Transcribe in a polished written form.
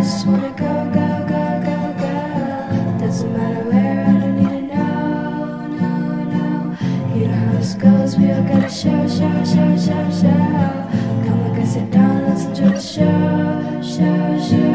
just wanna go, go, go, go, go. Doesn't matter where, I don't need to know, no, no. You know how this goes, we all gotta show, show, show, show, show. Come on, guys, sit down, let's enjoy the show, show, show.